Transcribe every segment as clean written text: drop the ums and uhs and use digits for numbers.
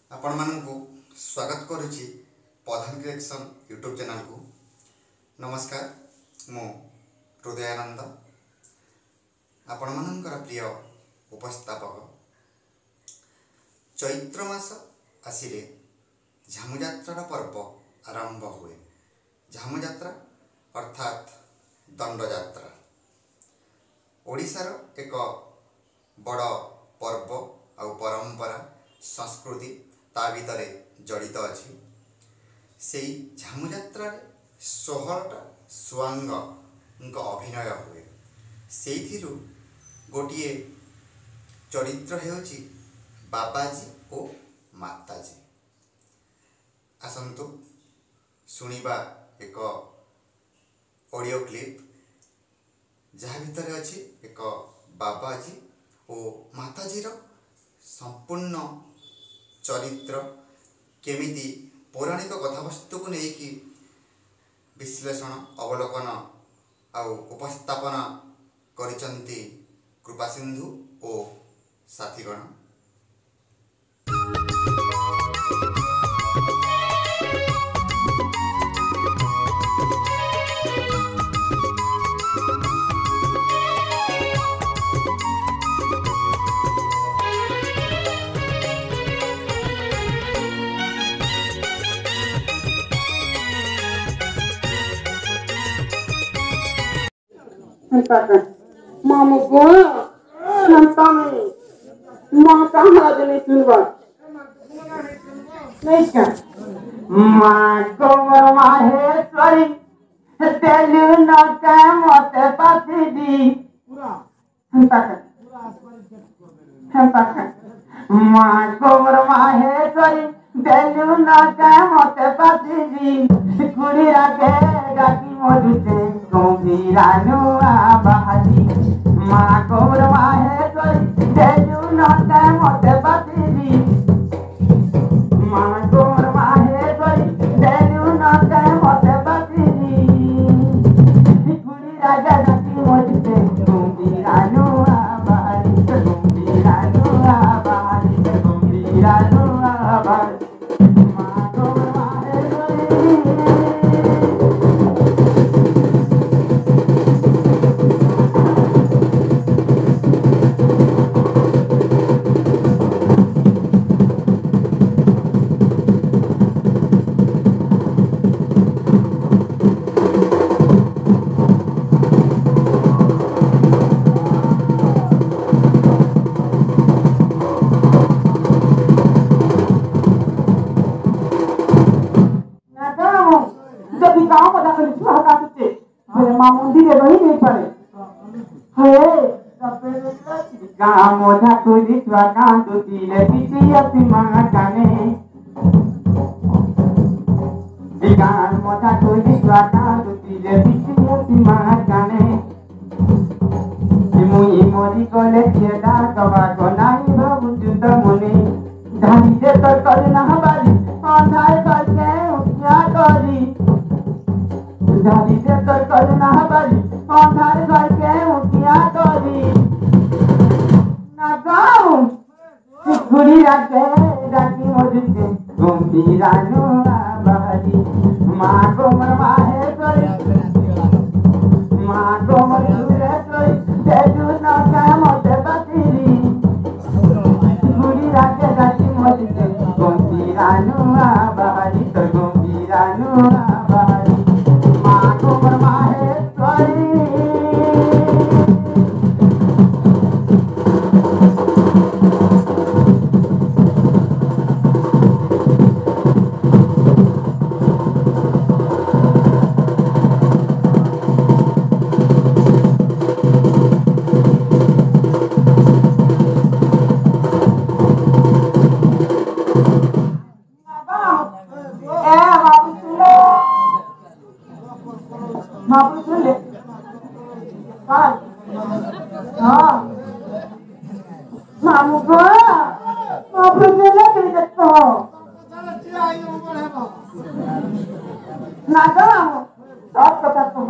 आपण मानू स्वागत करुच्ची प्रधान क्रिएक्शन यूट्यूब चैनल को। नमस्कार, मु हृदयानंद आपण मानकर प्रिय उपस्थापक। चैत्र मास आसिले झामुजात्रा पर्व आरंभ हुए। झामुजात्रा अर्थात दंडयात्रा ओडिशार एक बड़ पर्व आ परंपरा संस्कृति ता भितरे जड़ित अच्छी। से झामुजात्रा 16टा स्वांग अभिनय हुए। से गोटे चरित्र हेउची बाबाजी और माताजी। आसंतु सुनिबा एक ऑडियो क्लिप जहाँ भितर अच्छी एक बाबाजी और माताजी संपूर्ण चरित्र केमिति पौराणिक कथावस्तु को लेकिन विश्लेषण अवलोकन आउ उपस्थापना करिसंती कृपा सिंधु और साथीगण। Mama boy, cantame. Ma कहाँ जने सुनवा? नहीं क्या? Ma कोमर माहेश्वरी, तेलु न क्या मोते पातीदी. हंता Ma कोमर माहेश्वरी, तेलु न क्या मोते पातीदी. कुड़ी राके गाती मोदुते गोंगीरानु आबादी. Ma कोमर माहेश्वरी, तेलु न क्या मोते पातीदी. Ma कोमर माहेश्वरी, तेलु न क्या मोते पातीदी. कुड़ी राके गाती मोदुते गोंगीरानु आबादी. गोंगीरानु आबादी. गोंगीरानु आबादी. मोधा तुझी स्वाना तुझीले पिचिया पिमा जाने दिगान मोधा तुझी स्वाना तुझीले पिचिया पिमा जाने मुई मोरी कोले छेदा कबा को नाही बाबू जुत मुने धानी दे तो करना हमारी अंधार करके उठा करी धानी दे तो करना हमारी अंधार करके उठा करी गुड़ी राके राती मोदुते गोंगीरानु आबादी. माँ कोमर माहेश्वरी, माँ कोमर सुरेश्वरी, तेलु न क्या मोते पातीदी. गुड़ी राके राती मोदुते गोंगीरानु आबादी. तो गोंगीरानु आबादी. माँ कोमर Maheshwari. Mamu gua, mau berjalan ke dekat. Naga mamu, tak kata tu.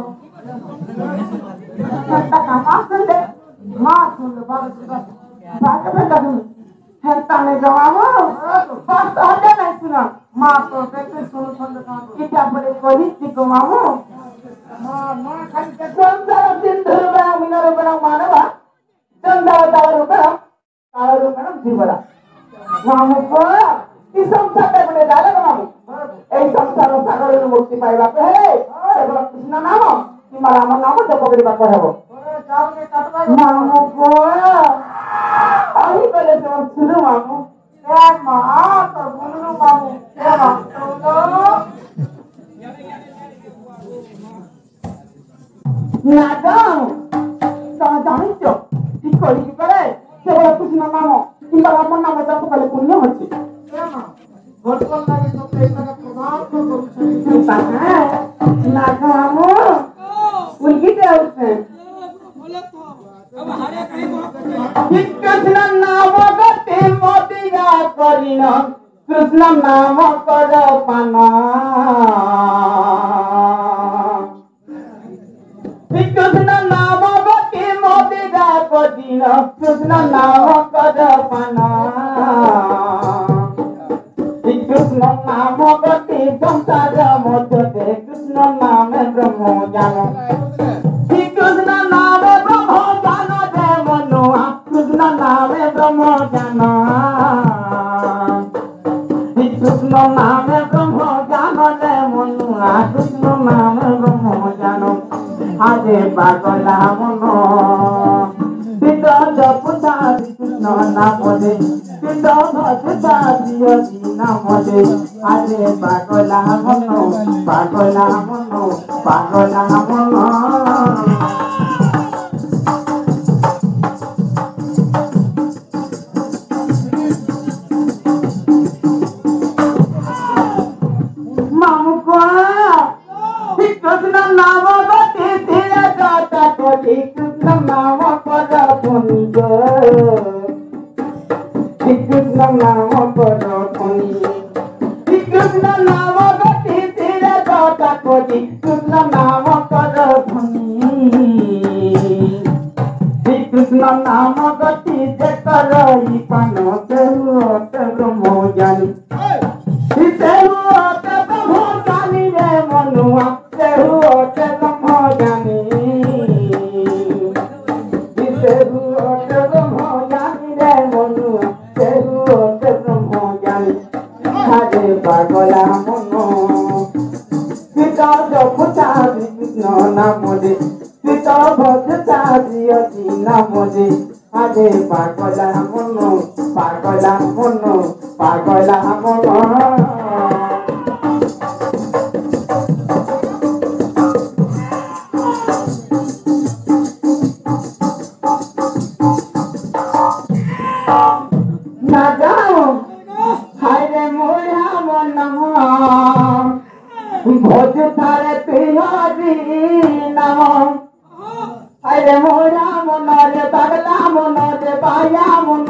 Kita kamar sudah, mak sudah bagus. Baca betul. Hentai ni jawab. बात हटे नहीं सुना माँ तो देखते सुन क्या बड़े कोई चिको मामू माँ खाली संसार दिन धर बना मिनार बना मानवा चंदा दारू बना जीवरा मामू को इस संसार बने डाले मामू এই সংসার সাগরের মুক্তি পাইবাকে হে কেবল কৃষ্ণ নাম কিংবা রাম নাম জপ করিবাকে ହେବ মামু গো আহিগলে তোর শুরু মামু এ মা তোর বুলু মামু এ না দাও তুমি জানিছ ঠিক করি পারে কেবল কৃষ্ণ নাম কিংবা রাম নাম জপ কলে পুণ্য হচ্ছে भटकल लागे तो पैसा का प्रभाव तो करू छे ना खामो उनकी क्या उसने बोले तो अब हरे कहीं कृष्ण नाम गते मोदिया करिन कृष्ण नाम कर पाना कृष्ण नाम गते मोदिया करिन कृष्ण नाम कर पाना कृष्ण नाम गति संसार मध्य कृष्ण नाम ब्रह्म ज्ञान कृष्ण नाम ब्रह्म ज्ञान दे मनुआ कृष्ण नाम ब्रह्म ज्ञान कृष्ण नाम ब्रह्म ज्ञान दे मनुआ कृष्ण नाम ब्रह्म ज्ञान आजे पागला मनो पुता कृष्ण नाम दे भजता दियो नाम दे आरे पागला मनो पागला मनो पागला मनो मामू को कृष्ण नाम गति तेरा गाता कोटी कृष्ण नाम पद पुनि कृष्ण नाम पद पुनि कृष्ण नाम गति तेरा गाता कोटी कृष्ण नाम पद पुनि कृष्ण नाम गति जकरई पानो तेरु ब्रह्म ज्ञानी तेरु ब्रह्म ज्ञानी रे मनुआ तेरु ब्रह्म ज्ञानी तेरु ब्रह्म ज्ञानी रे मनुआ तेरु ब्रह्म ज्ञानी हरे पागला मनो पिता जपता कृष्ण नाम दे पिता भजता दियति नाम दे हरे पागला मनो पागला मनो पागला मनो ना जाओ हरे मोरा मन भोज थारे तिहारी नाम हरे मोरा मन रे पागला मन रे बाया मन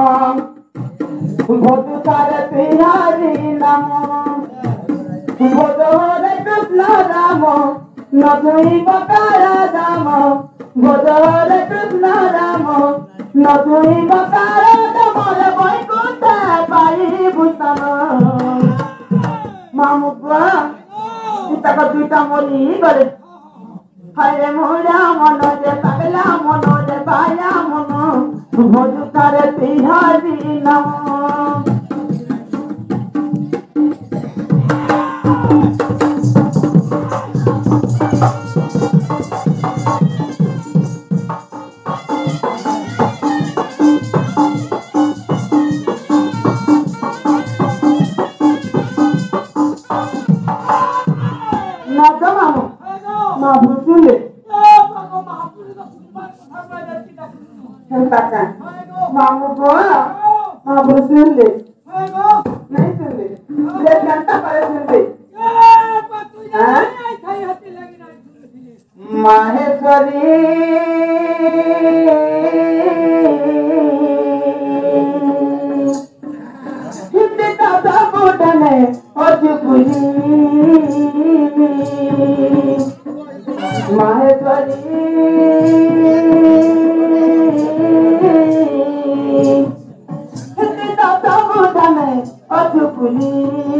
भोज थारे तिहारी नाम भोज हरे कृष्ण राम न तुई बकार राम भोज हरे कृष्ण राम न तुई बकार तमर बैकुंठ पाई भूषण मामू को सीता का दुईटा मोली गले हरे मोरा मन जे पागला मन जे बाया मन भोज थारे तिहारी नाम मामू को सुन ले नहीं सुन ले एक घंटा पहले सुन ले माहेश्वरी हिंदी दादा बुढ़ने अजुपुरी माहेश्वरी दादा बुढ़ने पुरी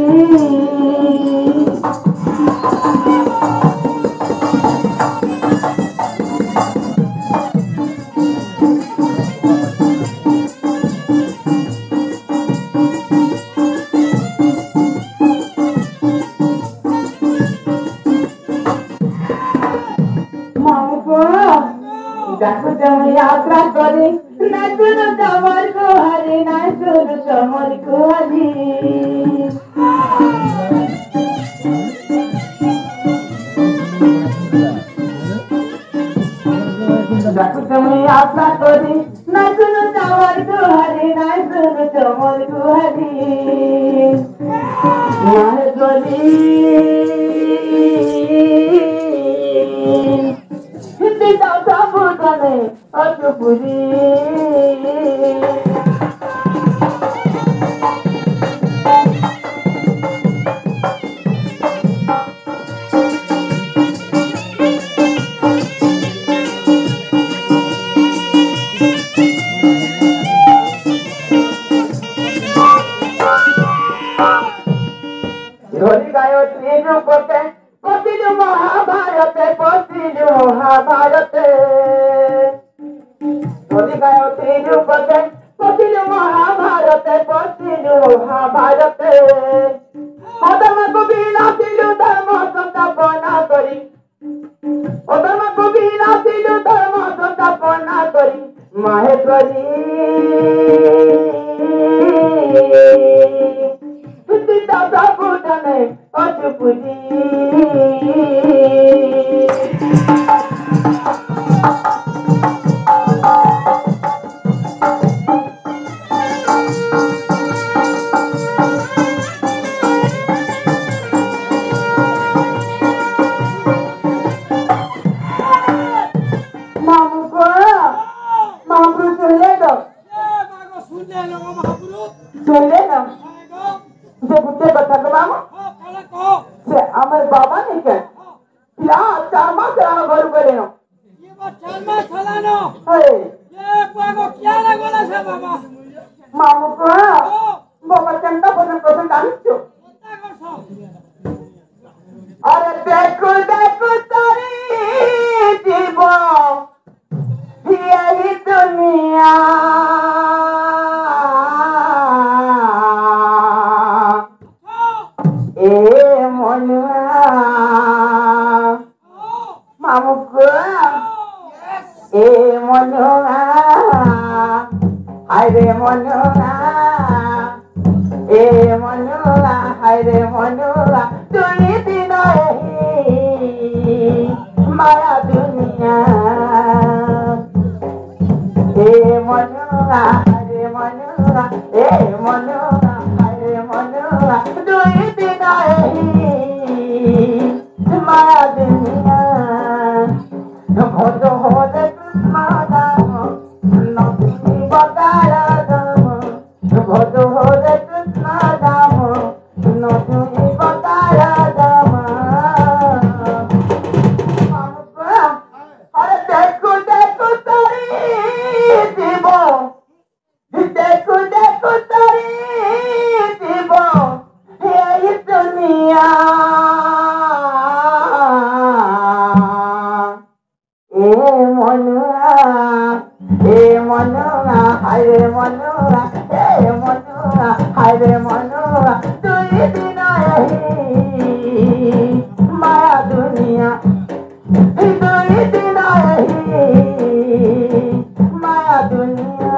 देखो जब यात्रा करे ना सुनो तमर को हरी ना सुनो तमर को हरी देखो जब यात्रा करे ना सुनो तमर को हरी ना सुनो तमर को हरी माहे गली हिंदी दादा बुझाने अचुपुरी धोनी गायो तीन रूपते पतिलु महाभारते पतिलु महाभारते धोनी गायो तीन रूपते पतिलु महाभारते पतिलु महाभारते अधर्म को विनाशिलु धर्म संस्थापना करी अधर्म को विनाशिलु धर्म संस्थापना करी माहेश्वरी दादा बुझाने अचुपुरी मामू को मामू सुन ले दो सुन ले ना जे बुद्धे बता के मामू से हमारे बाबा नहीं कह क्या 4 मास चलानो घर ऊपर लेनो ये बात 4 मास चलानो हे ये को क्या लगोला से बाबा मामू को बाबा चंदा बन पसंद आनी छो चिंता करछो अरे देखो देखो तारी जीवो यही दुनिया ए मनुआ मामू को ए मनुआ हाय रे मनुआ ए मनुआ हाय रे मनुआ तुनी दिन माया दुनिया ए मनुआ रे मनुआ ए मनुआ रे मनुआ दुई दिन माया दुनिया भोज हो दे कृष्ण दाम नदी बकार दाम भोज हो दे कृष्ण दाम नदी बकार दाम अरे देखो देखो तारी जीव देखो देखो तारी जीव यही दुनिया ए मनुआ हाय रे मनुआ ए मनुआ हाय रे मनुआ दुई दिन माया दुनिया दुई दिन माया दुनिया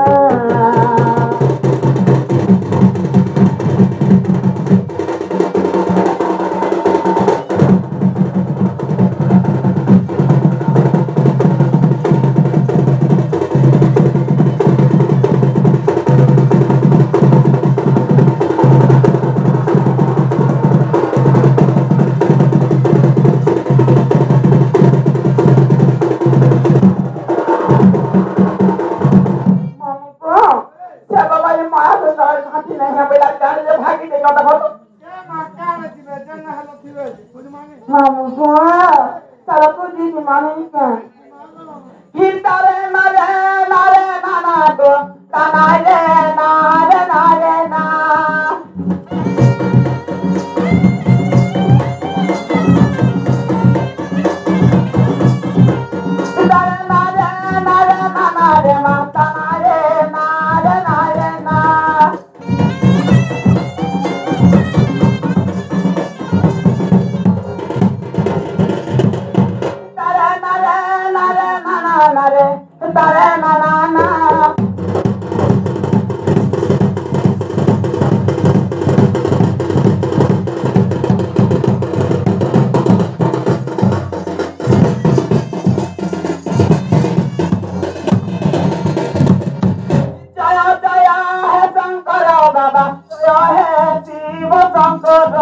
कहे शिव शंकर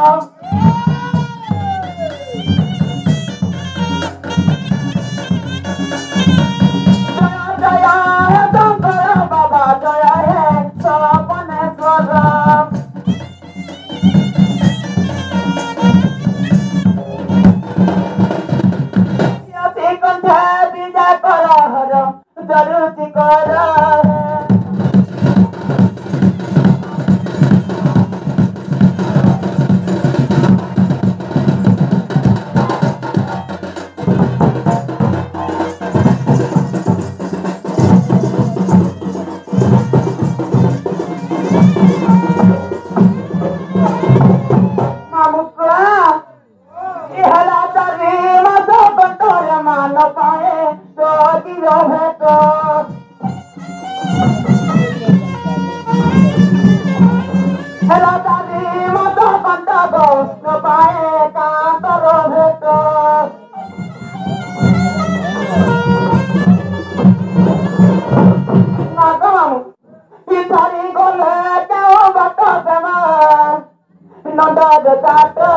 जय जय हे शंकर बाबा जय हे सपनेश्वर कंठ विजय कर हर जरुति कर मान पाए तो गिरो है तो हेलो दादी मतो कंटा गो न पाए का करो है तो ना कमाऊ पितारी गोले क्यों बता देना नंदा देता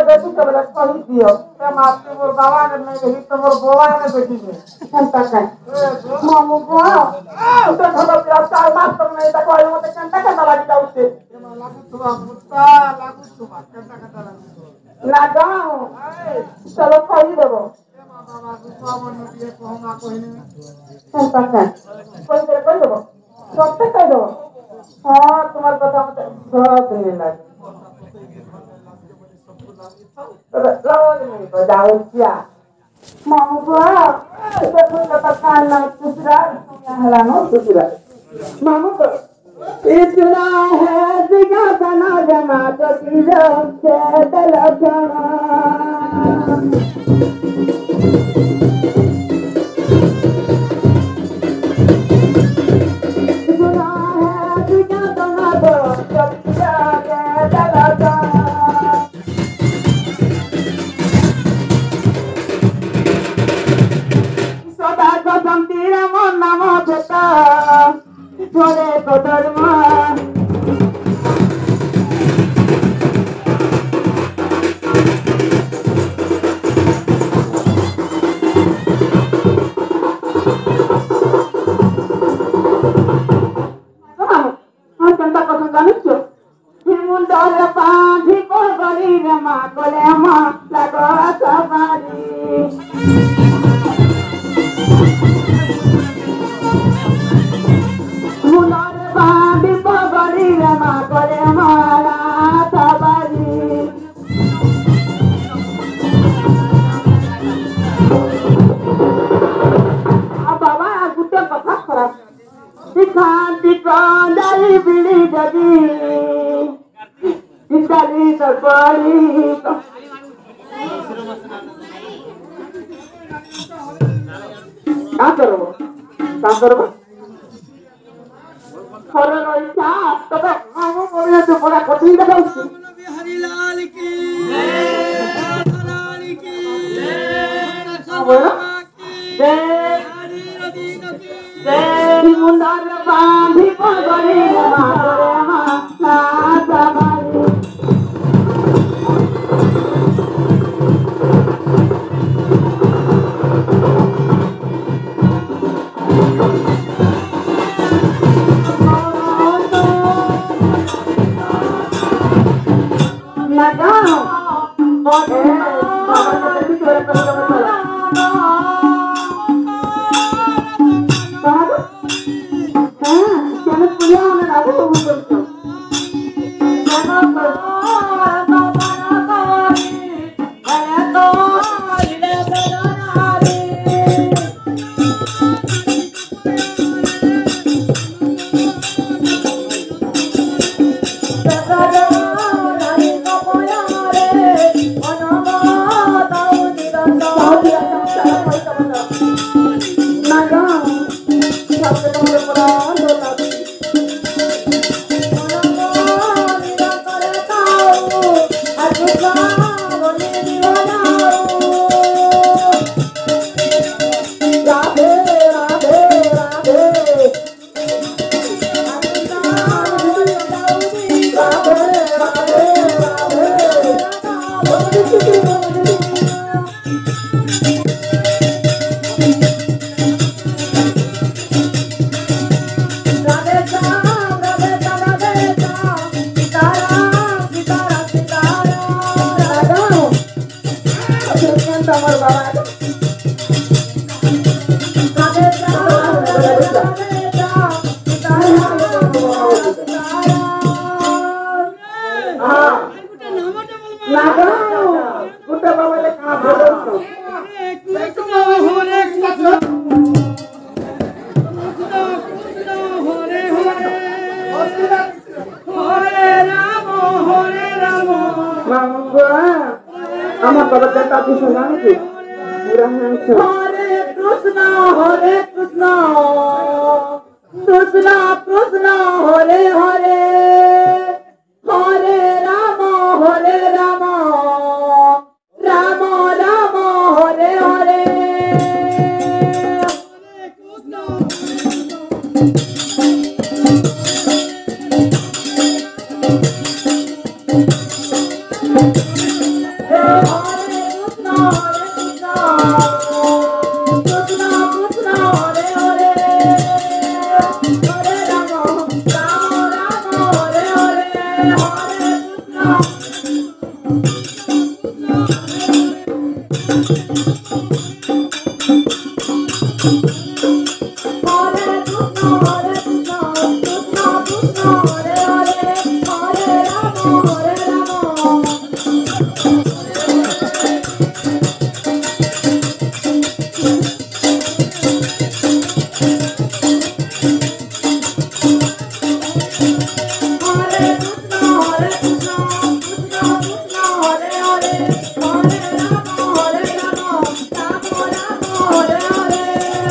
बेटी के बले कही दियो ते माते मोर बाबा ने नहीं तो मोर बोवा ने बेटी के चिंता कर मामू को तो थोड़ा प्यार चार मास तक नहीं तक आयो मते चिंता करना लगी जाउते लागू तो मुत्ता लागू तो चिंता करना लगी ना जाओ चलो कही देबो बाबा गुस्सा मन दिए कहूंगा कोई नहीं चिंता कर कोई तेरे कही देबो सब तक कही देबो हां तुम्हारे कथा मते सब नहीं लगे रोज नहीं बजाओ क्या मामू को तो तुम का कान ना दूसरा हला नो दूसरा मामू को इतना है दिया बना जमा तो किलो से दलखना इतना है दिया बना तो किलो से दलखना तेरा मन नाम बेटा छोड़े तो धर्म चिंता कर जानिस मुंडा पाठी को गली रे माँ कोले माँ लगो सवारी मुनारे बांधी पगड़ी रे माँ करे मारा सवारी बाबा गुटे कथा खराब दिखा जाई बिड़ी जगी इताली सरकारी क्या करो खरे रहिसा तबे मामू बोले तो बड़ा कठिन लगाउछी बिहारी लाल की लाल की बोलो जय जय हरि रदीन की जय मुंडार बांधी पगड़ी मारे माता सवारी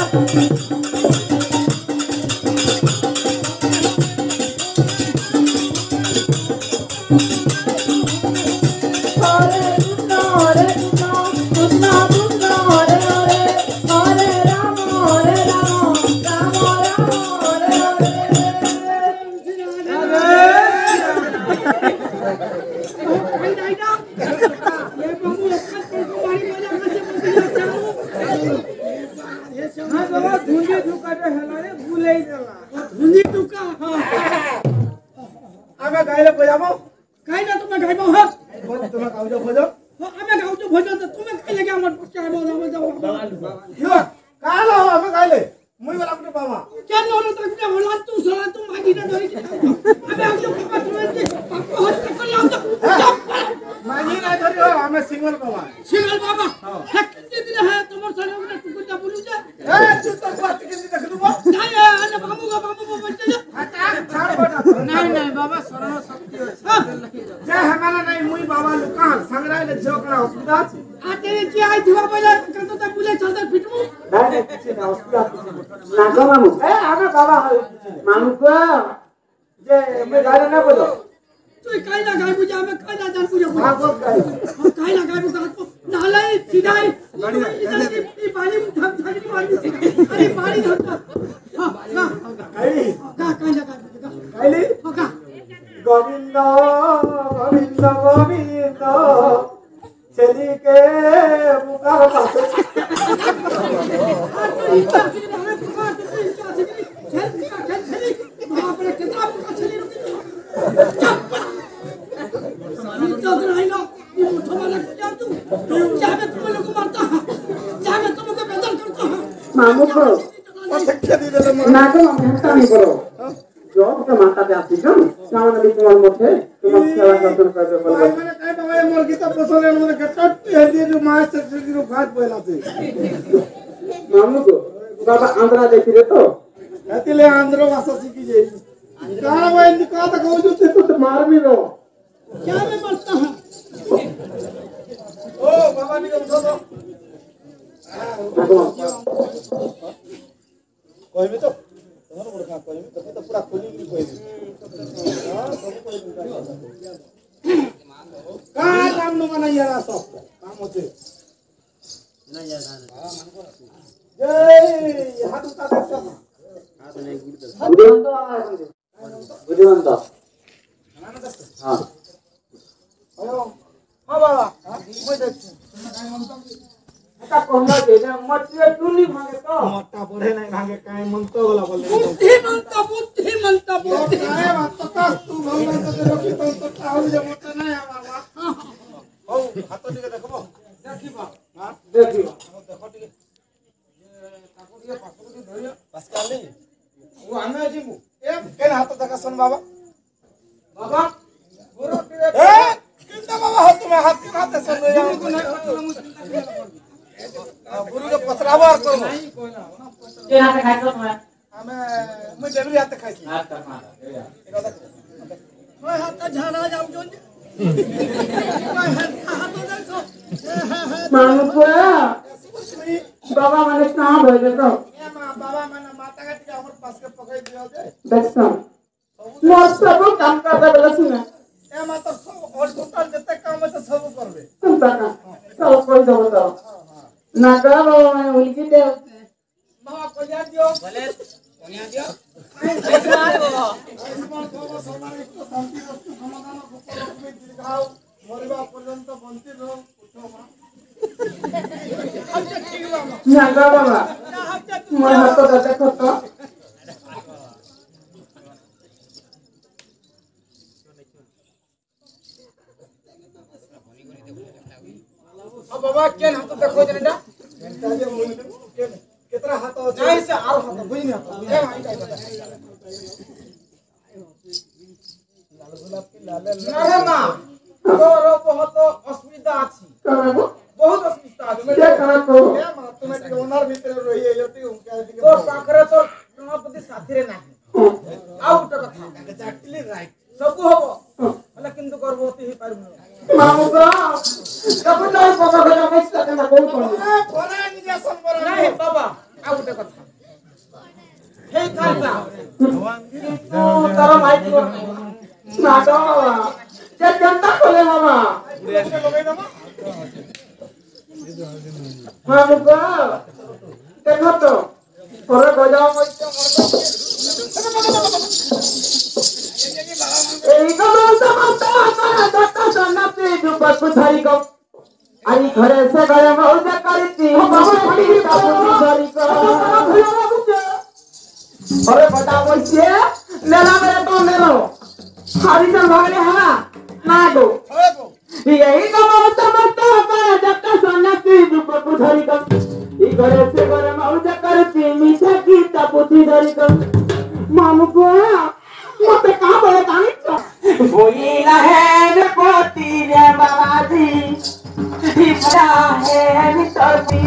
गोविंद गोविंद गोविंद चली के पुकार मामू को जॉब का माता पे आती जो सावन में तुम्हारे मथे तुम सेवा दर्शन कर दो बोले मैंने कहे बाबा ये मोर गीता पसंद है मुझे कटट ये जो मां से जो घाट बोलाते मामू को बाबा आंध्रा देखी रे तो एतिले आंध्र भाषा सीखी जाई गाना भाई निका तो कहू जो तो मार भी दो क्या में मरता है ओ बाबा निकल उठो तो कोई भी तो तुम्हारे बड़ का कोई भी तो पूरा खोली नहीं कोई हां सब कोई का काम न बना यार सब काम होते नहीं यार जय हाथ उठा दे सब हाथ नहीं बुद्धिवंत हां हेलो हां बाबा मैं देख का कहना दे ना मटिया टुनी भागे तो मोटा पड़े नहीं भागे काई मंतो वाला बोले बुद्धि मंता काय बात तो का तू भंगा तो रोकी तो ताऊ जे मोटा नहीं है बाबा ओ हाथ टिके देखबो देखिबा हां देखिबा देखो टिके काकुडिया पासुडी धरिया पासकाल नहीं वो आमे जीमु ए केन हाथ देखा सन बाबा बाबा गुरु टिके ए किंदा बाबा हाथ में हाथ के हाथ सन ले जाओ गुरु के पसरावा करो के हाथ खाइतो मैं मैं देबरी हाथ खाइसी हाथ मार मैं हाथ झाड़ा जाऊ जोन मैं हाथ देखो मानु को बाबा माने कहां भइले तो ए मां बाबा माने माता का टिके हमर पास के पकड़ दियो जे देखो मोर सब काम करदा बेला सुना ए मां तो सब और टोटल जते काम है तो सब करबे चिंता ना सब कोई दो तो ना करो मैं उनकी दे बाबा को जा दियो भले कोनिया दियो आइसमान बाबा समाज को शांति वस्तु समाधान गोपाल में दीर्घाव मरवा पर्यंत बंती रहो उठो मां अच्छा ठीक बाबा ना बाबा मैं हाथ तो देखो तो अब बाबा केन हाथ देखो जनेडा केनटा जे मुनि केन केतरा हाथ हो नहीं से आरो हाथ बुझनी हाथ ए माई काई बता लाल गुलाब की लाल ना मां तोरो बहुत असुविधा अछि करबो बहुत असुविधा अछि मैं क्या करा तो ए मां तुम्हें के ओनर भीतर रही है यति हम क्या दिके तो पाखरे तो गणपति साथी रे नाही आउट कथा एक्चुअली राइट सब होबो मतलब किंतु गर्भवती ही पारु मामुगा कब तो पता बना मैं इसका ना बोल पड़े बोला इंजेक्शन बोला नहीं बाबा ଆଉ ଗୋଟେ କଥା ହେଇଥାନ୍ତା କିନ୍ତୁ ତାର ମାଇକି ନା ତ ସେ କେନ୍ତା କଲେ ମାମା ମାମୁକ ଦେଖ ତ ଘରେ ଗଜା ଏଇ ଧରି ଆଜି ଘରେ ସେ ଘରେ ମଉଜା କରିଛି ଘରେ ବଟା ବସିছে ନେଲା ବେଳେ ତ ନେଲ ହାରିଚ ଭାଗରେ ହେଲା ନା ଗো এই সমস্ত মত যত সন্ন্যাসী রূপকু ধরিক এই ঘরে সে ঘরে মৌজা করছি মিঠা গীতা পুঁথি ধরিক মামুকু মতে কা বলে জানিছ বইলা হে রে পতি রে বাবাজি হিপরা হে মিততি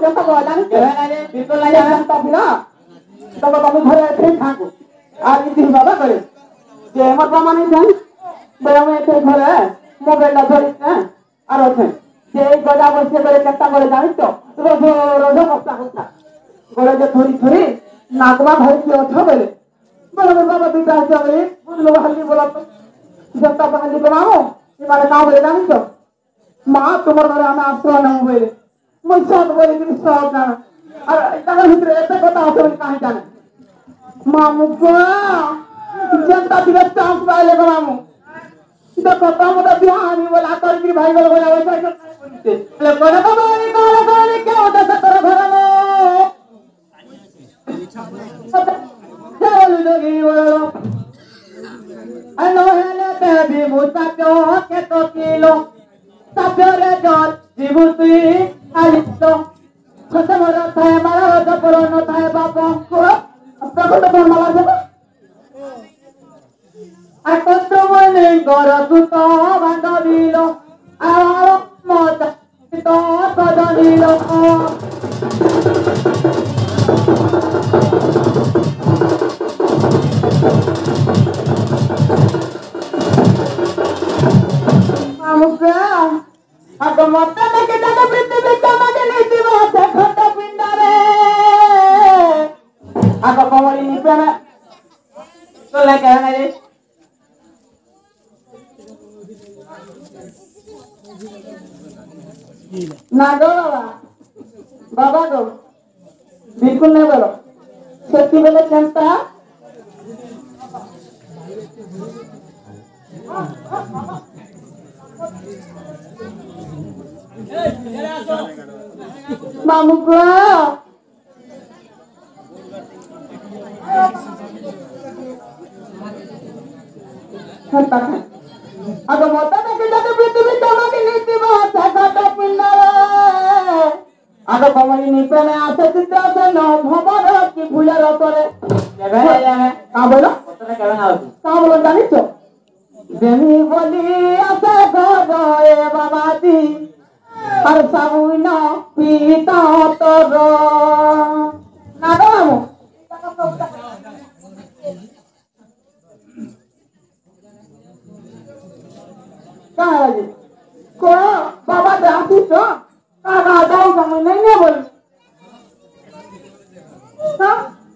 जनता को जाने के है ना रे बिल्कुल नहीं जनता बिना तब तुम घरे थे खाको आज इति बाबा करे जे हमर बामा नहीं जान बे हम एथे घरे मोबाइल ला धरि छै आरो छै जे गजा बसे करे केता करे जानि तो रोज कष्टा होता गरे जे थोड़ी थोड़ी नागवा भाई के अथ बेले बोले बाबा बिटा चले बोलो हल्ली बोला तो जनता बहली बनाओ ये मारे काम बोले जानि तो मां तुमर घरे हम आश्रय न होइले মই সব বলি কিন্তু সব না আর এটা ভিতরে একটা কথা আছে কাহি জানে মামু গো जनता दिवस चांस पाइले गो मामू देखो तमदा बिहानी बोला करगी भाई बोला बोला वैसा बोलते ले कोना तो बोली क्या होता सतर घर में चल लोगी बोलो अनो हेले ते भी मुता क्यों के तो किलो सापरे जल जीवु तुई आलितो खत्म हो रहा है मारा होता पुराना था बापा को अब तक तो माला जब Akotumane goratuto bandabilo aro mota to kodanilo amuka agamata na kita prithivi kamage niti vase khata pindare agakamali nipana to le कहना रे ना गो बाबा गो बिल्कुल नहीं बोलो सत्य बोले जनता मामू को अगर मोटा में के जाते पृथ्वी तमा के नीति में सागाटा पिंडारे अगर कमरी नीचे में आसे चित्रा से न भवर की भूले रतरे केबे जाने का बोलो तने केबे ना का बोलो जानि तो देनी बोली आसे घर ए बाबाजी हर साबुन पीता तोर ना गो कहाँ है को बाबा दासी तो कहाँ दाऊ समझ नहीं बोल हाँ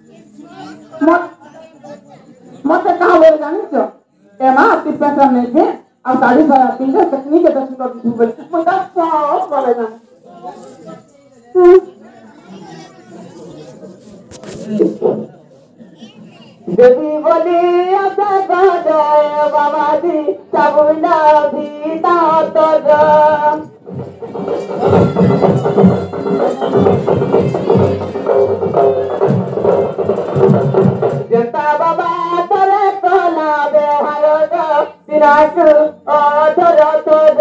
मत कहाँ बोल जानी तो ए माँ तीस पैसा नहीं थे अब 3.5 तीन तकनीक के 10 का भी बोल मुझे सब बोले जाने देवी बोली आशा गाए बाबाजी सबना भीता तोर जनता बाबा तोरे कोला व्यवहार विराट अधर तोर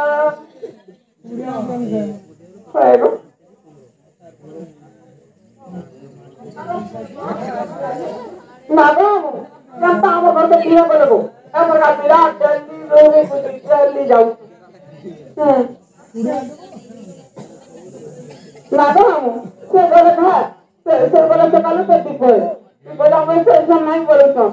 नागो जनता हम घर के क्लियर कर लो ए प्रकार विराट जल्दी लोगे कुछ जल्दी जाओ नागो हम से बोले था से बोले से कालू से ठीक है बोला मैं से नहीं बोलो तो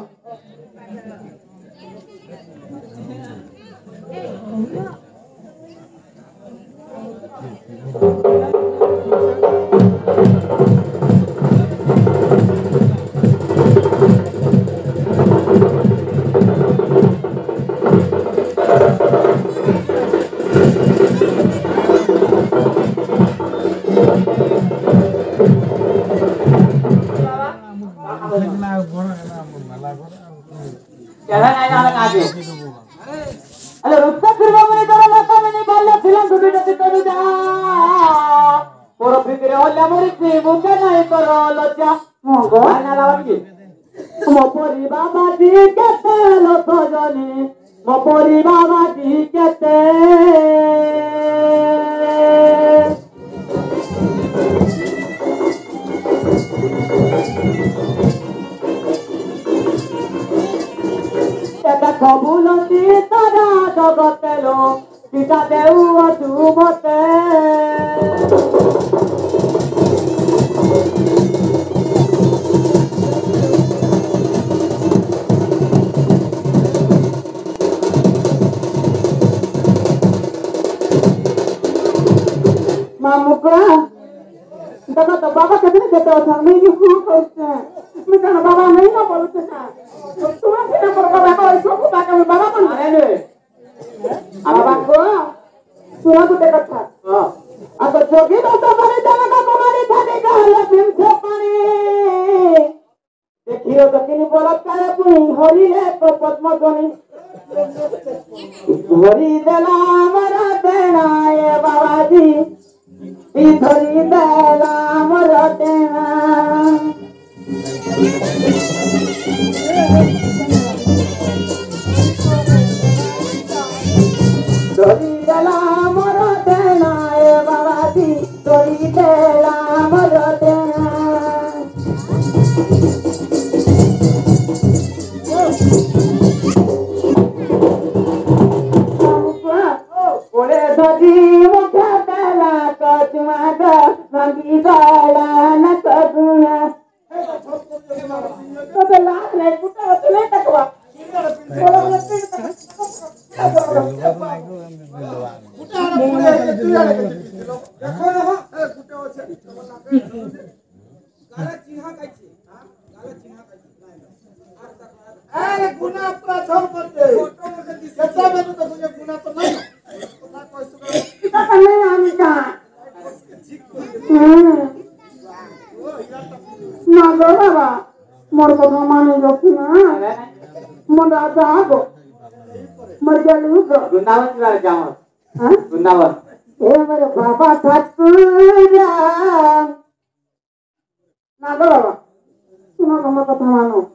अरे रुपया फिर मैंने करा ना था मैंने बाल्य फिल्म ढूंढी जाती तो जा और फिक्र हो ले मोरी से मुझे नहीं करो लज्जा मोगो ना लावगी मोपोरी बाबा जी कहते लो तो जाने मोपोरी बाबा जी कहते कबूलती तारा जगतेलो पिता देउ अतुमते मामू का देखो तो बाबा कितने कहते हो मैं ये खूब सोचते हैं मैं कहना बाबा नहीं ना बोलते हैं तुम्हें कितने पर बाबा को इसको पूछा के मैं बाबा बन अरे बाबा को सुना तो देखा था हां अब जोगी तो बड़े जाने का कुमारी खाने का है फिर से पानी देखियो तो किनी बोलत करे पुई हरि रे तो पद्म ध्वनि हरि देला मरा देना ये बाबा जी धरी देला मरा देना धरी देला मरा देना ये बाबा जी धरी देला मरा देना धरी मुखा देला कचमागा मागी गाला न कदुना तो बेला ले कुटा होते तकवा अरे गुना प्रथम करते सच्चा में तो मुझे गुना तो नहीं नहीं आमी का ना गो बाबा मोर को माने लोकी ना मोर राजा आगो मर गलू गो गुनावन वाला जाओ हां गुनावन ए मेरे बाबा ठाकुरा ना गो बाबा सुनो हम कथा मानो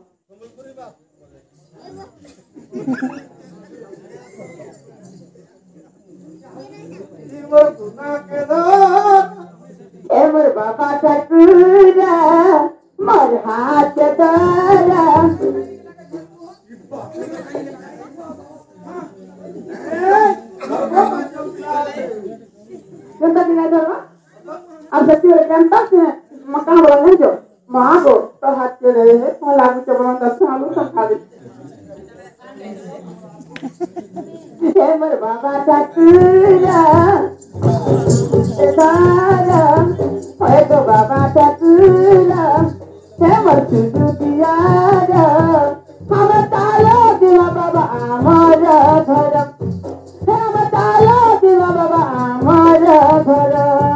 एमर बाबा ठाकुरा मर हाथ तारा कंटा दिन आदर अब सच्ची रे कंटा से मकान वाला नहीं जो मां को तो हाथ के रहे है तो लागू चबला 10 आलू सब खा दे एमर बाबा ठाकुरा तारा ओए तो बाबा ठाकुरा एमर सुदु दियारा हम ताला दिवा बाबा हमारा घर हम ताला दिवा बाबा हमारा घर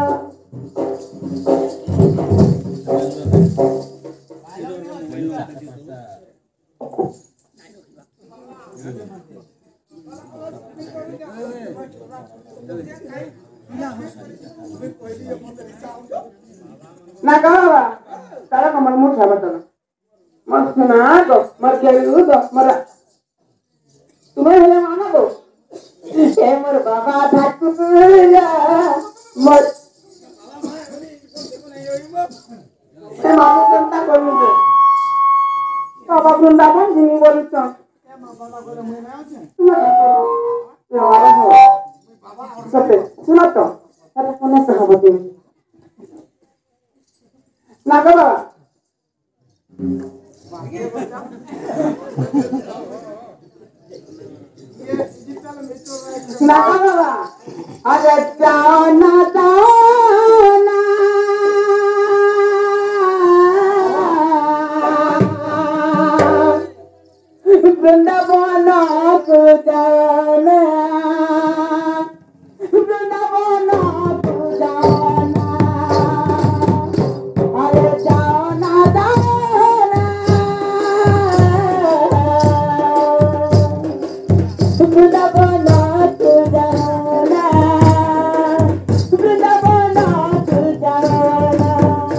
ना कहा तारा कमर मुंह छाबा तो मर सुना तो मर के लू तो मर तुम्हें हेले मानो तो ए मर बाबा ठाकुरा मर ए मानो चिंता करू तो बाबा वृंदावन जिनी बोली तो ए बाबा को मैं ना तुम्हें हमारा हो सत्य सुनो तो तारा कोने से हो दे ना बाबा ना बाबा अरे जाओ ना वृंदावन को जाना वृंदावन को जाना अरे जाओ ना वृंदावन को जाना वृंदावन को जाना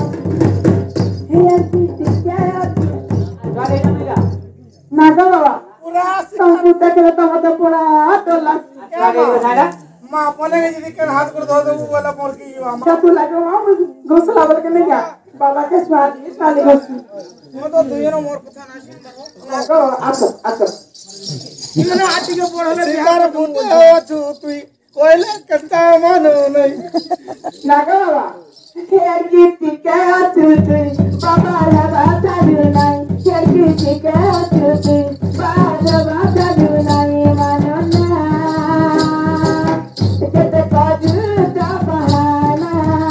ना बाबा पूरा संपूर्ण के तो मत पूरा तो लग मां बोले यदि कर हाथ कर दो तो वाला मोर की हम क्या तू लगे वहां घोसला बोल के नहीं गया बाबा के स्वाद घोसली वो तो दुयनो मोर कथा ना सुन लगा आको इने आटी के पड़ले बिहार फुटे हो छु तुई कोइले कता मानो नहीं लगा बाबा खेर की टिका तुई बाबा रे बाता नहीं खेर की टिका तुई बाबा बाता नहीं मानो ना के ते काजू दा बहाना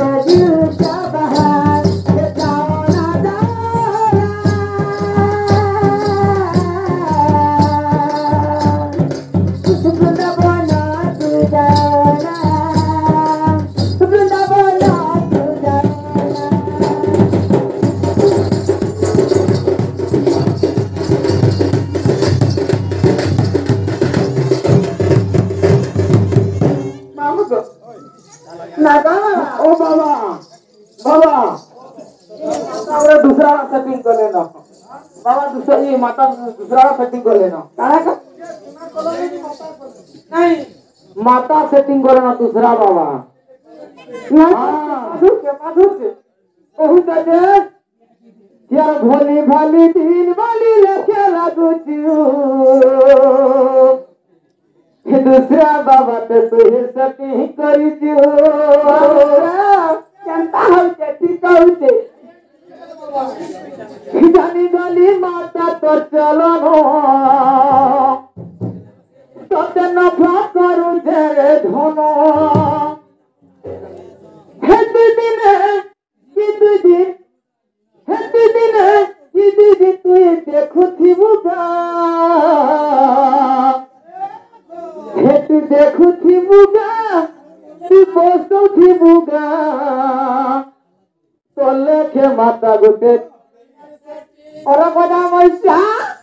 ओ बाबा बाबा दूसरा सेटिंग कर लेना बाबा दूसरा ये माता दूसरा सेटिंग कर लेना नहीं माता सेटिंग कर लेना दूसरा बाबा यार भोली भाली दिन वाली लेके लागू दूसरा बाबा तो तुझे सती करी जानी गली माता तो चलो तो नफा करू तेरे धनो दिन तु देखु थिबुगा देखु थिबुगा तू बसु थिबुगा तो लेखे माता गुटे और बड़ा मैसा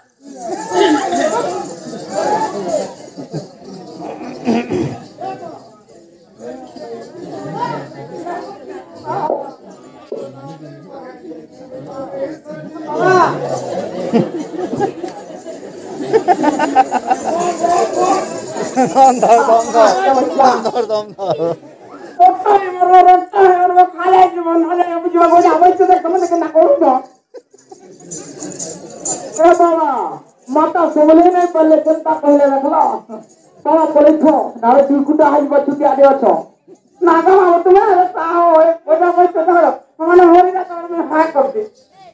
माता सोले नहीं पहले चिंता पहले रखला सारा पुलिस हो नारे चुकुटा आज बचुके आदे अच्छो नागा मां तुम्हें रहता हो बड़ा बच्चा धरो हमने होरी ना कर में हाय कर दे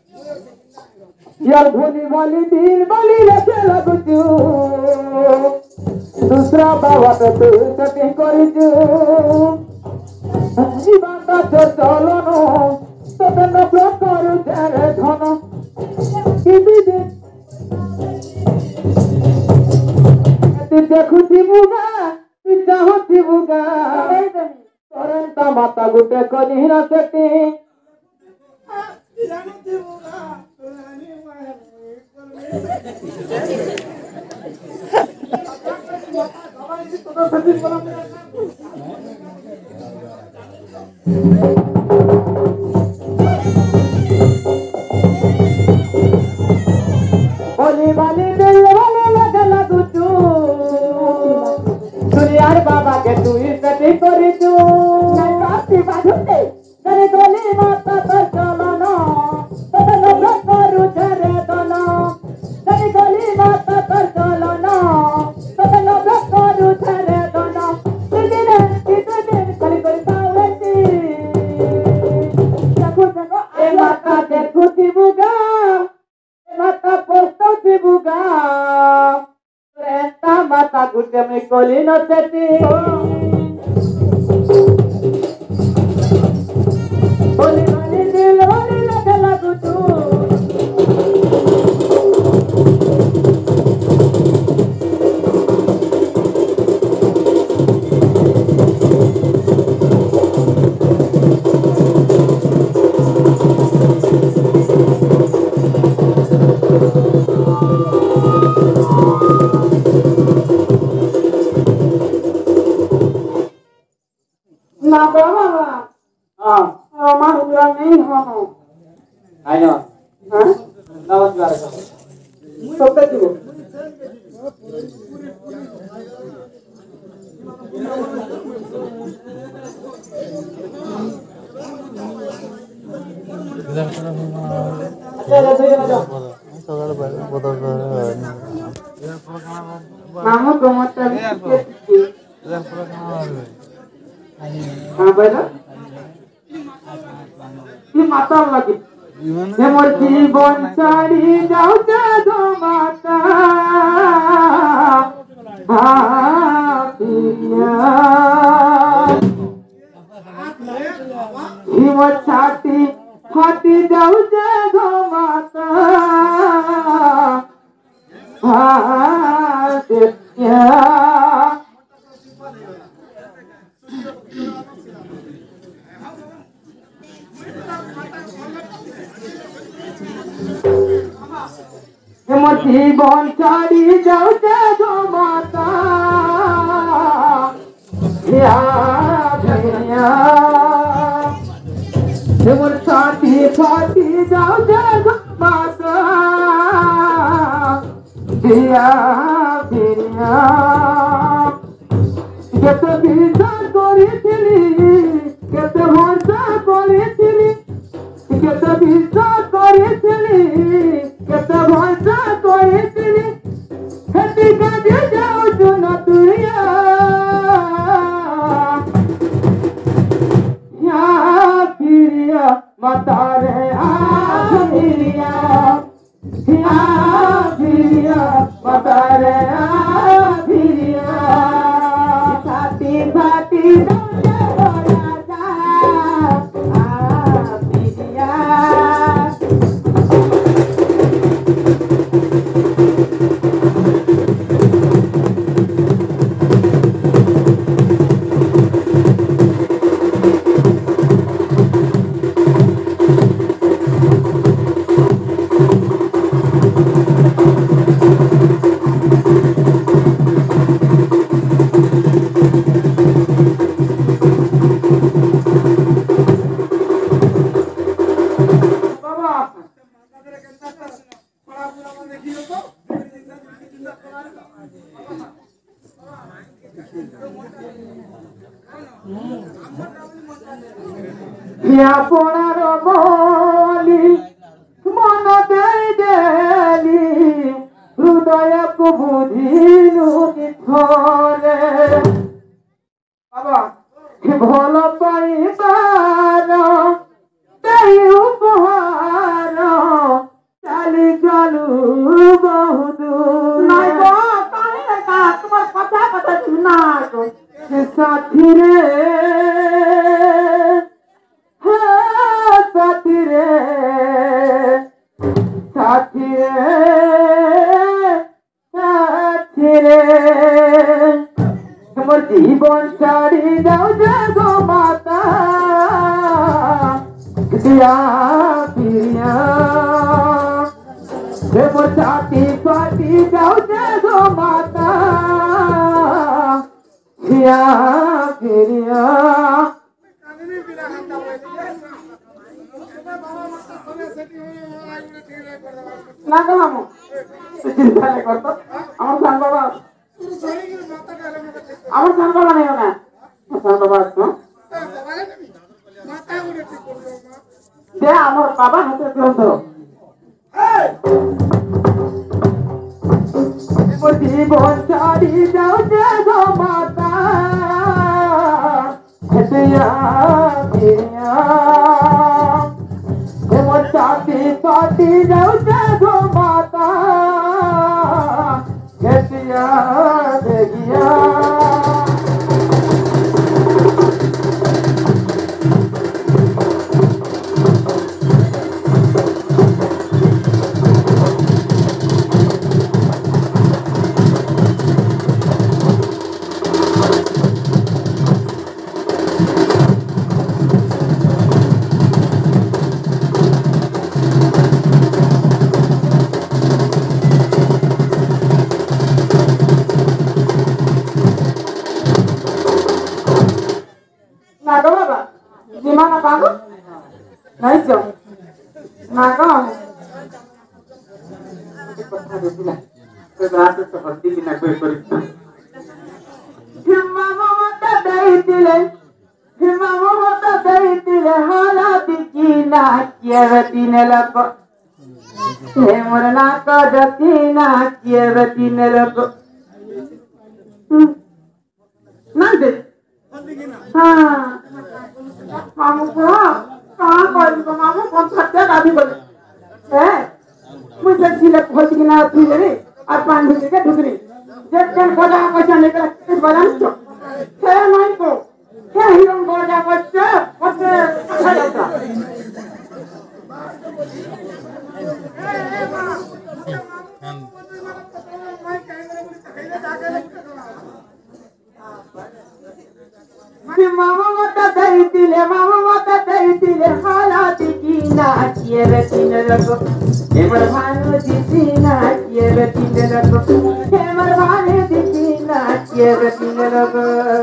यार भोली वाली दिन वाली लेके लगू दूसरा बाबा तो तू सती करी जीवन का चलो नो तो न करू तेरे धनो तू देखु थिबुगा तू चाहो थिबुगा तोरंता माता गुटे कनी ना सेती बोली वाली दिल वाले लगला गुचू दुनियार बाबा के तू इज्जत करी तू काफी बाधुते करे गोली माता पर चलो ना तब न करू धरे दोना करे गोली माता पर चलो ना तब न करू धरे दोना दिन करी करी सावती जगो ए माता देखु थिबुगा माता पोस्तो थिबुगा रेता माता गुटे में कोली न सेती बोली वाली दिल वाली लगला गुटू ना बाबा हां मां बुरा नहीं हो आयो हां नमस्कार तो तक हो मामा को मत हाँ बेटा ये माता लगी ये मोर जीवन सारी जाऊ जादो माता हाँ पिया हिम छाती फाटी जाऊचे गो माता জীবন ছাড়ি যাওতে গো মাতা জীবন ছাড়ি ফাটি যাওতে গো মাতা দিয়া ফিরিয়া কেতে বিচার করেছিলি কেতে ভরসা করেছিলি কেতে বিশ্বাস করেছিলি কেতে ভরসা করেছিলি হেঁটে কাজে যাও শোনা তুইয়া ফিরিয়া মাতারে ফিরিয়া ফিরিয়া মাতারে ফিরিয়া ফাটি ফাটি পড়ার বলি মন দেলি হৃদয়ক বুঝিলু নিথরে বাবা ভাল পাইবার তাই উপহার চালি গলু বহুদূর নাই গো তোমার কথা কথা না সাথী রে সাথী রে সাথী রে সাথী রে তোমার জীবন ছাড়ি যাও যে গো মাতা দিয়া ফিরিয়া তোমার ছাতি ফাটি যাও যে গো মাতা দিয়া ফিরিয়া না কলামো চিন্তা নাই করতো আমার সান বাবা আমার সান বাবা নেই না সান বাবা আসতো যে আমার বাবা হাতে গ্রন্থ জীবন ছাড়ি যাও যে গো মাতা হেটিয়া ফিরিয়া তোমার ছাতি ফাটি যাও যে গো মাতা হেটিয়া দেখিয়া Naga baba, gimana kamu? Nice dong. Naga. Ada pula. Keberatan seperti ini aku ikut. Himma mata daitile, himma mata daitile halati kina kiyavatine lako. Hemurna ka datina kiyavatine lako. Nande. हाँ मामू को कहाँ कॉल को मामू कौन सत्या काफी बोले है मुझे जिले खोज की ना थी रे और पान भी के ढुकरी जब जन खोजा पैसा लेकर किस बाजार चो है नहीं को क्या हिरम गोजा बच्चा बच्चे अच्छा लगता मामा मत दैतिले हाला दिकी नाचिए रे तीन रको हेमर भानु दिकी नाचिए रे तीन रको हेमर भानु दिकी नाचिए रे तीन रको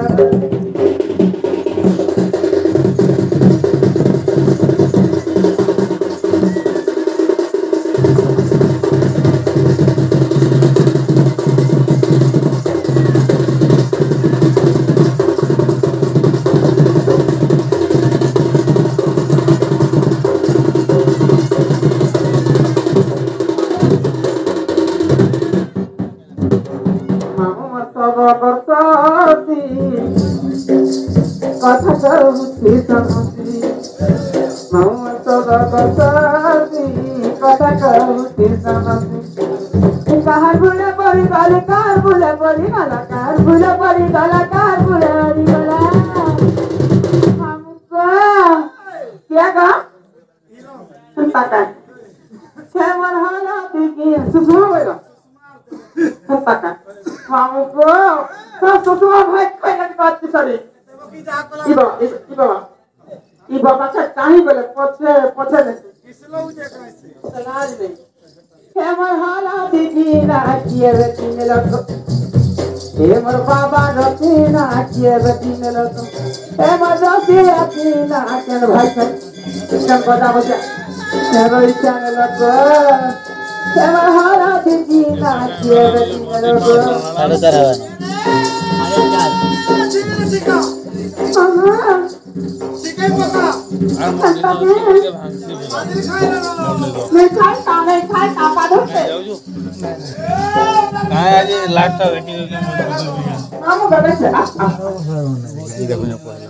কথা কৌছি সমতি মমত গগতি কথা কৌছি সমতি কার ভুলে পড়ি গেল কার ভুলে পড়ি গেল কার ভুলে পড়ি গেল কার ভুলে পড়ি গেল हमको क्या का पता है मन हाला दिखी सुबह होगा पता हमको तो सुबह भाई कोई नहीं बात सरी ई बाबा से काहे बोले पछे पछे नहीं किसलो देख रहे से समाज में हेमर हाला दिखी ना किए रे तीन लोग हेमर बाबा रती ना किए रे तीन लोग हेमर रती ना केन भाई से किसम बता बजा हेरो इच्छा लोग हेमर हाला दिखी ना किए रे तीन लोग अरे तरह अरे यार चिका चिकन पका मैं खाई का पादो से काय आज लास्ट देखि हम गबे से ई देखो न पहला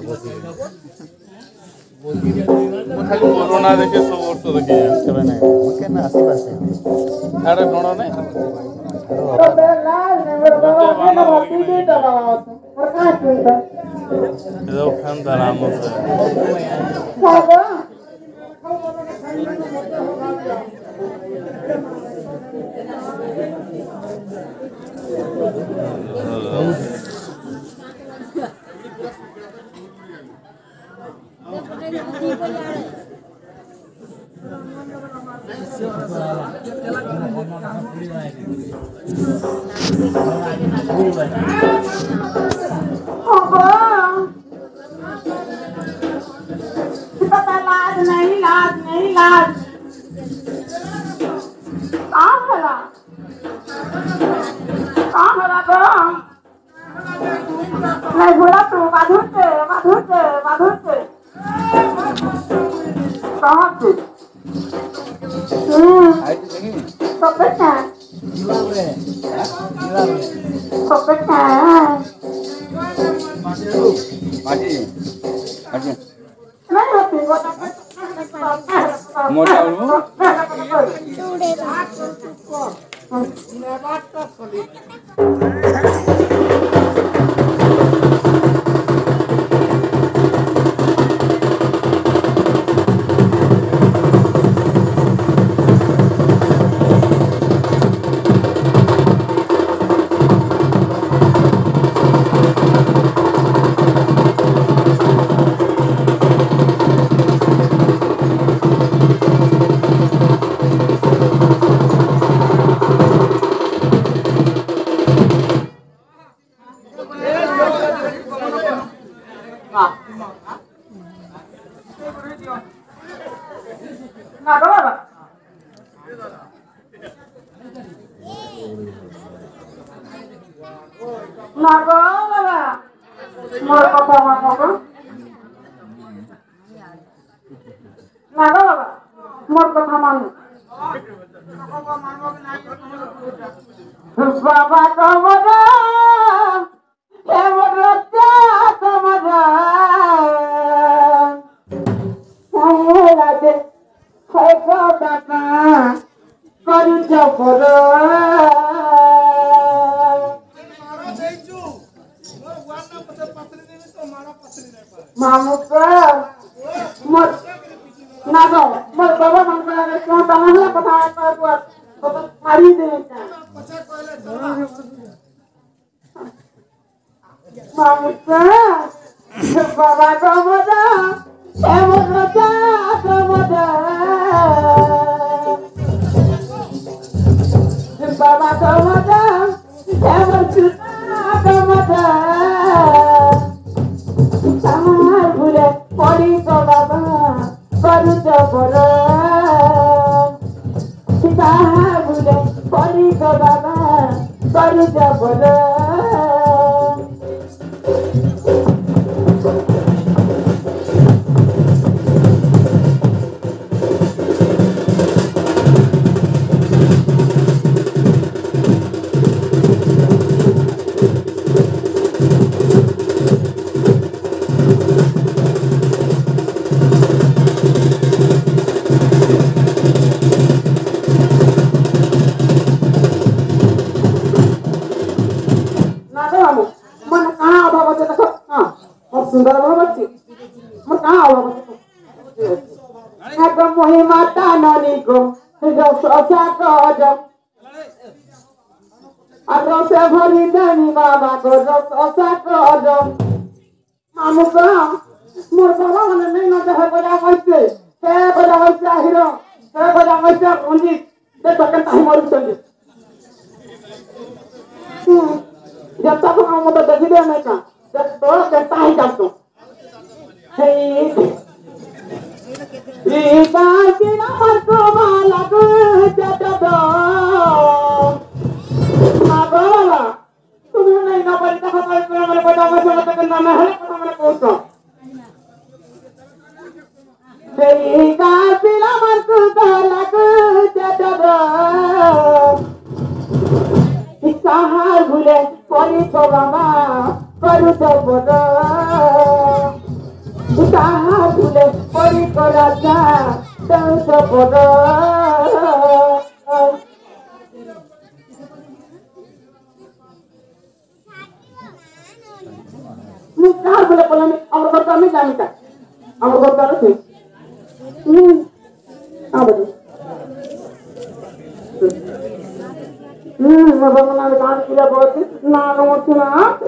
खाली कोरोना देखे सब वर्ष देखे केबे नै के ना आसी पासे अरे कोण नै तो लाल ने मेरे बाबा के ना बाती दे दबा और का सुनता जो खान दराम से बाबा लाज नहीं लाज कहाँ हरा तो नहीं भूला तू माधुर से कहाँ से सोपेटा नहीं होती मोटा बाबा कमरा कमरा राजे करुच पर मामू का मोर ना दो मोर बाबा मन का क्यों तना है पता है तो मारी दे मामू का बाबा को मजा ए मजा को मजा बाबा को मजा ए मजा को मजा Samar bule pori ko baba karu jabara Samar bule pori ko baba karu jabara सुंदर बच्ची मैं कहाँ आवा बच्ची मैं तो मोही माता नानी को जो सोचा को जब अगर से भरी नानी बाबा को जो सोचा को जब मामू को मोर बाबा ने नहीं ना जहाँ बजा मस्ते क्या बजा मस्ते हीरो क्या बजा मस्ते रंजीत ते बकन ताही मारू चंगे जब तक हम तो देखी दे नहीं का जब तो करता ही जब तो Ikatina markoma lagu jadado Magola तुम्हें नहीं ना पड़ता है तो हमारे बड़ा बच्चा बच्चा करना है तो हमारे पूछो Ikatina markoma lagu jadado Ikahar bule pori ko mama karu jabara Ikahar bule pori ko raja dau jabara Ikahar bule polami amar kota mi janita amar kota ro apa tu Bapak menarikan tidak boleh nano cina.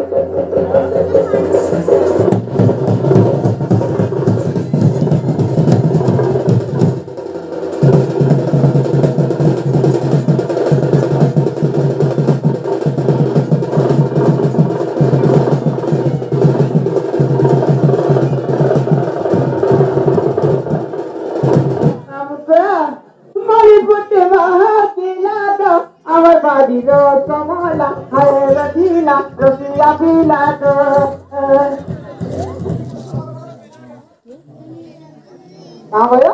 Our body goes from all higher Radina, Rafia Pilato. Now,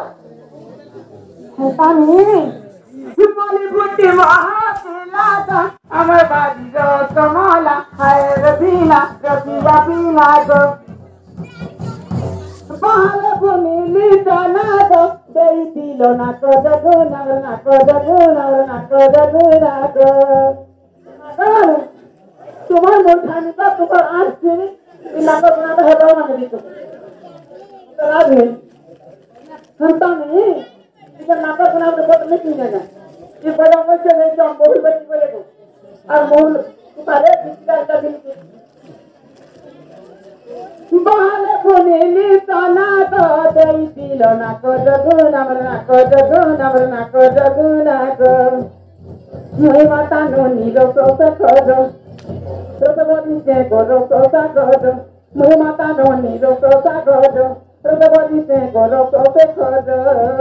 Tani, you only put him a our body goes from all higher Radina, Rafia Pilato. Bahalapuni Litanado. Dilo nako daguna nako daguna nako daguna nako. Nako. Cuma mau thani tak tukar asli. Nako nako hadaw mana itu. Terlalu. Hentam ni. Jika nako nako buat ni punya. Ini pada macam ni jam boleh beri boleh tu. Amul kita ada kita ada ni. Bahalapuni Litanado. Dilo nako daguna nako daguna nako. Noi mata noni lo sosa kodo. Sosa bodi se kodo sosa kodo. Noi mata noni lo sosa kodo. Sosa bodi se kodo sosa kodo.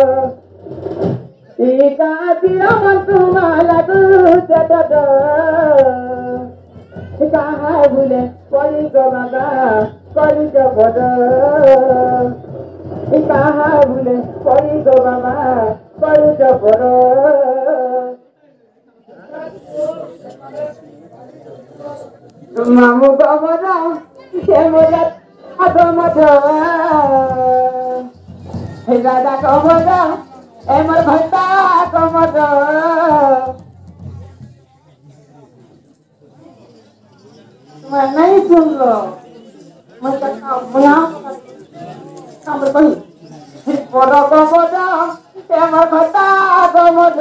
Ika tira mantuma lagu jadado. Ika hai bule poli ko baba poli jabado. Ikahar bule pori ko baba pori jabara Mamu babara kemolat adomada Hegada komada emar bhata komada मैं नहीं सुन लो मैं कहता हूँ আমরা কই বড় গমজ প্রেম কথা গমজ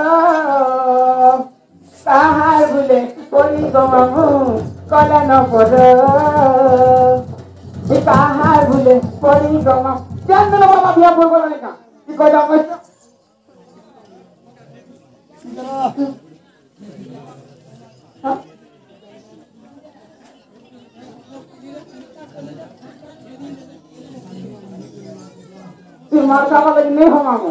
কাহার ভুলে করি গমামু কলা ন পর কাহার ভুলে করি গমাম জানো না বাবা বিয়া বলবো না কা কি কইলা কইছো তুই মার খাওয়া লাগে নেই হমামো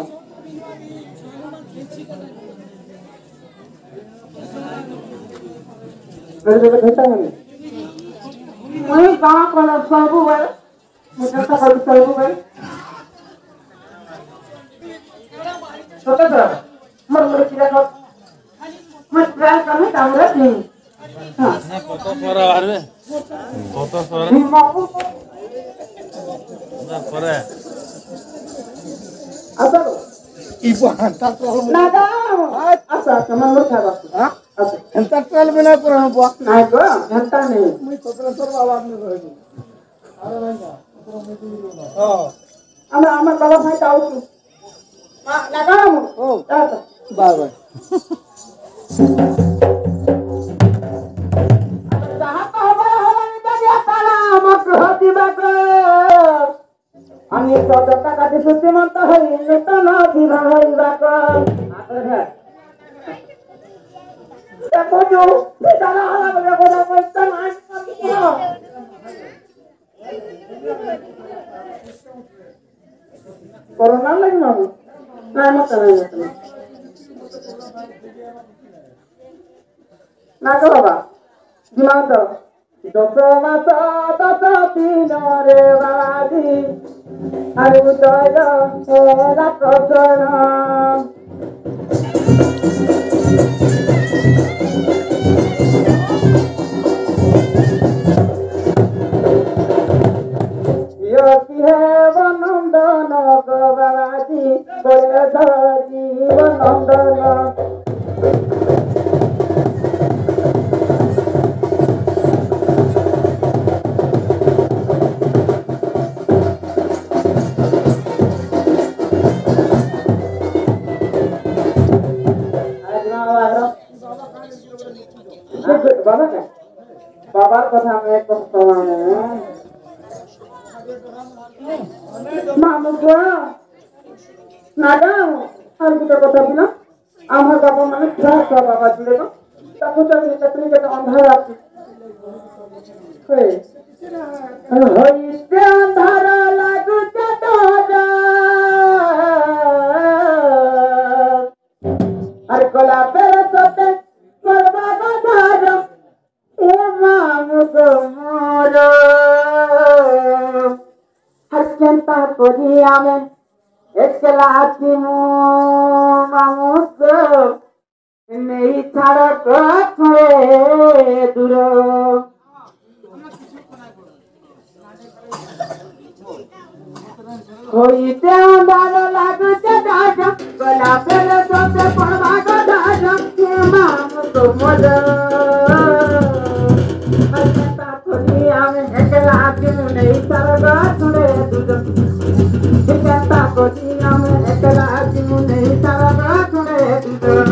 मैं कहाँ कलर सबू भाई मुझे तो कलर सबू भाई छोटा सा मर मर किया तो मैं ट्राई करने कामरा नहीं हाँ फोटो सोरा बाहर में फोटो सोरा ना सोरा अच्छा ibu hantar tol नागा अच्छा कमान मर खावा हाँ अच्छा hantar tol bina kurang buat नहीं को घंटा नहीं मैं profesor bawa ni lagi ada mana oh Amar Amar बाबा भाई ताऊ तू हाँ नागा मु oh अच्छा bye bye जहाँ तो हमारा हमारी दुनिया ताला मत होती बाको আমি কতটা কাটি সুতি মত হই নূতন বিবাহ হইবাক দেখো যো বেচারা হলা বলে কথা কইতা নাই করোনা লাগি মাবু না মত না না গো বাবা দিমাগ দাও দশ মাস 10 দিন রে বাবাজি আর উদয় এরা কজন কি হে বনন্দন বাবাজি বলে ধরি বনন্দন बाबा का बाबार कथा में कहता मामू को नागा और कुछ कथा बिना आमार बाबा माने क्या बाबा जुड़े को ताको तो कतरी के अंधार आती होइते अंधार लागु तोरा अरे कोला पेर सते मरबा गधार ए मामू को मोर हर चिंता करी आमे एकला आतीमु मामू को नहीं छाड़ कछे दूर होइते अंधार लागु तोरा कोला पेर सते मरबा गधार ए मामू को मोर एकला आतीमु नहीं छाड़ कछे दूर चिंता करी आमे एकला आतीमु नहीं छाड़ कछे दूर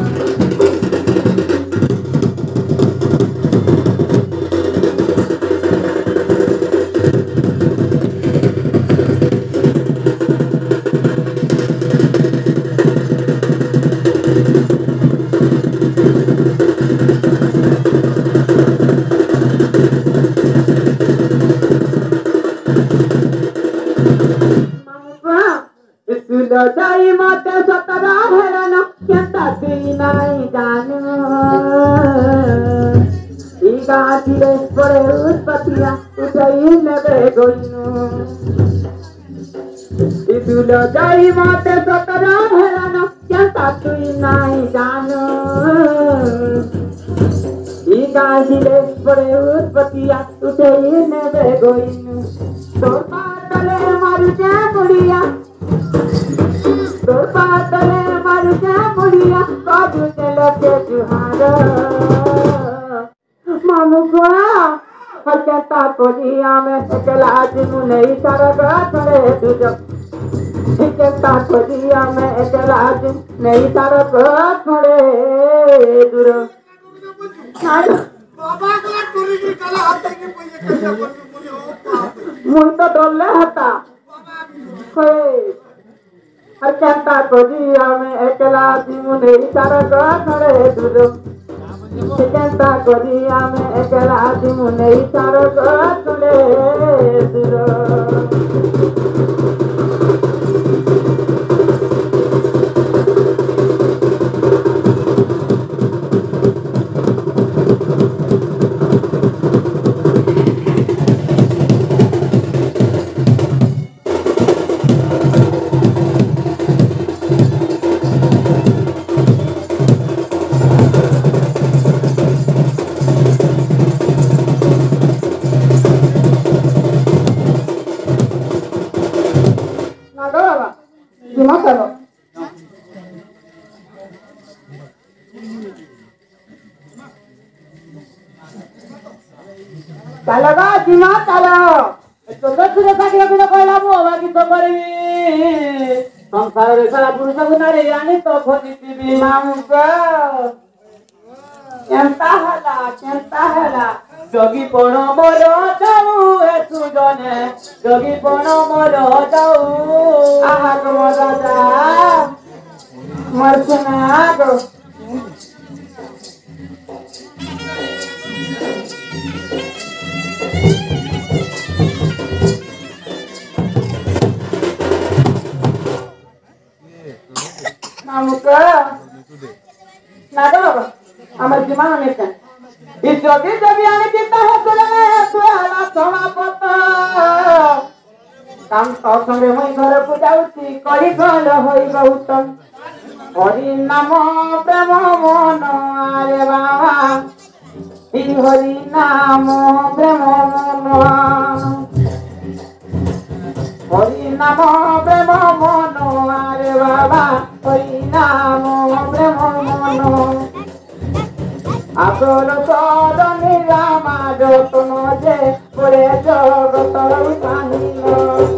सुलो जाई मते सतरा हेरन केता तुई नाई जानु ई गाछिले परे उत्पतिया उठई नेबे गोइनु ई सुलो जाई मते सतरा हेरन केता तुई नाई जानु ई गाछिले परे उत्पतिया उठई नेबे गोइनु तोर पातले मारू के मुड़िया तोर पातले मारू के मुड़िया काजू के लगे जुहार मामू को हर कहता कोलिया में एकला जिनु नहीं सरगा थोड़े दुजो कहता कोलिया में एकला जिनु नहीं सरगा थोड़े दुरो बाबा कला टोरी की कला हाथ के पहिले कैसे बोली हो बाप मुन तो डोले हता कोई हर कहता कोलिया में एकला जिनु नहीं सरगा थोड़े दुरो कहता कोलिया में एकला जिनु नहीं सरगा थोड़े दुरो चलो बा जिमा चलो तो सुरे साथी को कहला मो बाकी तो करबी संसार रे सारा पुरुष को नारी रानी तो खोजी टीवी मामुक केंता हला जोगी पण मोर जाऊ ए सुजने जोगी पण मोर जाऊ आहा को राजा मरछना को Mamuka, nada apa? Amal gimana nih kan? Itu jadi anak kita harus alat sama pota. Kam tahu sampai mai घर पूजा उठी करी गल होई गौतम. हरि नाम प्रेम मन आरे बाबा. हरि नाम प्रेम मन. हरि नाम प्रेम मन आरे बाबा. हरि नाम प्रेम मन. आसर सर निरामा যতন যে করে জগতর কাহিল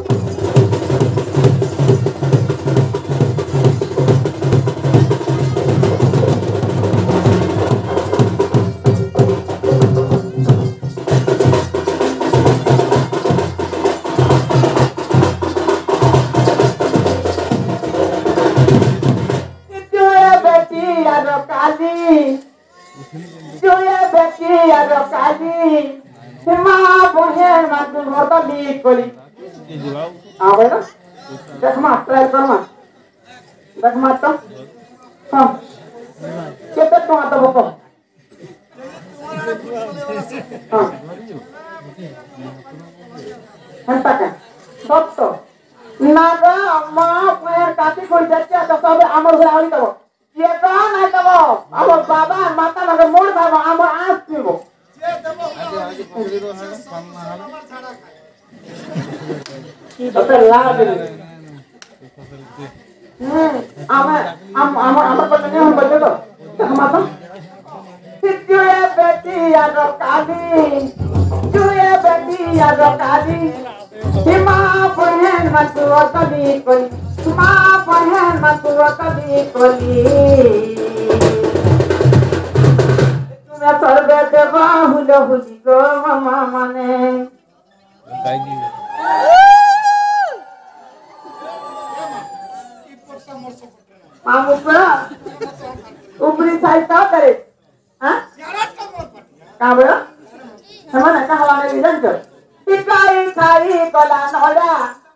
ऊपरी साइड का करे हां का बड़ा समझ ना हवा में विजन कर टिकाई खाई कला नोड़ा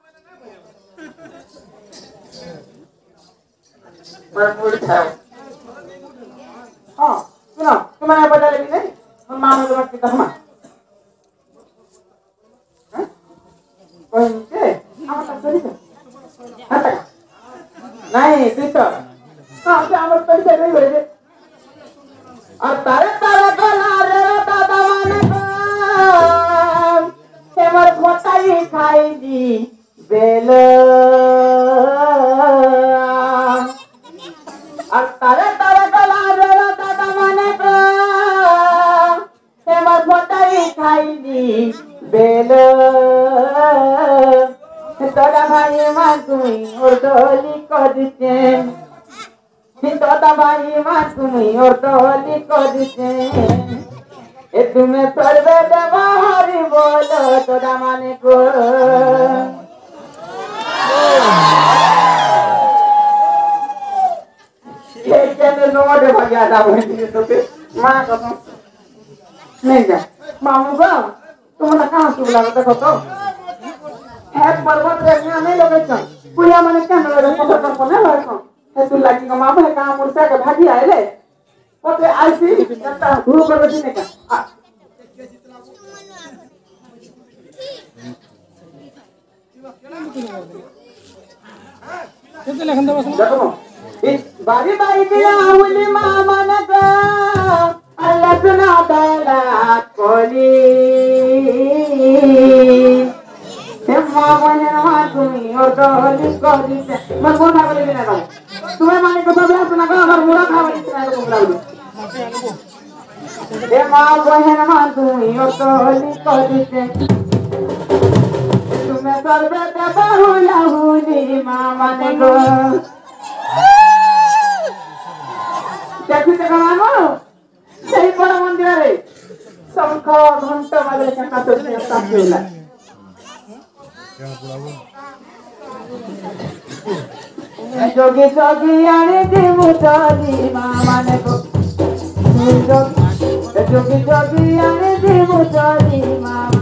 पर खाओ हां सुनो तुम्हारे बता ले नहीं हम मानो तो मत कहमा हैं कोई नहीं हम तो करी हां नहीं पीछे हां से हमर पैसे नहीं भेजे और तारे तारे गला रे दादा माने के मर मोटाई खाई दी बेल और तारे तारे गला रे दादा माने के मर मोटाई खाई दी କରିଛେ শীত দাবাই মা তুমি অর্ধলি করিছে এ তুমি সর্বে দেবা হরি বলো তোরা মানে গো नोटे भाग्या था तो माँ कसम नहीं जा मामू को तुम्हारा कहाँ सुबह लगता है तो है पर्वत रेखना नहीं लगे चल पुलिया मैंने क्या ना लगे पकड़ कर पने लगे कौन है तू लगी का माँ है कहाँ मुर्सा के भागी आए ले पते ऐसी जनता धूप कर बची नहीं का कितने लखन दबा देखो बारी बारी के आउली मामा ने का अल्लाह सुना दला कोली हे मामा ने ना तुम्ही और डोली कोली से मन को ना बोले ना तुम्हें माने को सब सुना का अगर मुड़ा खावली से को बोला हे मामा ने ना तुम्ही और डोली कोली से तुम्हें सर्वे पे बहुला हुली मामा ने को देखते कमानो सही बड़ा मंदिर रे शंख घंटा बाजे चक्का तो साफिला जोगी जोगी आने दे मुताली मामा ने को जोगी जोगी आने दे मुताली मामा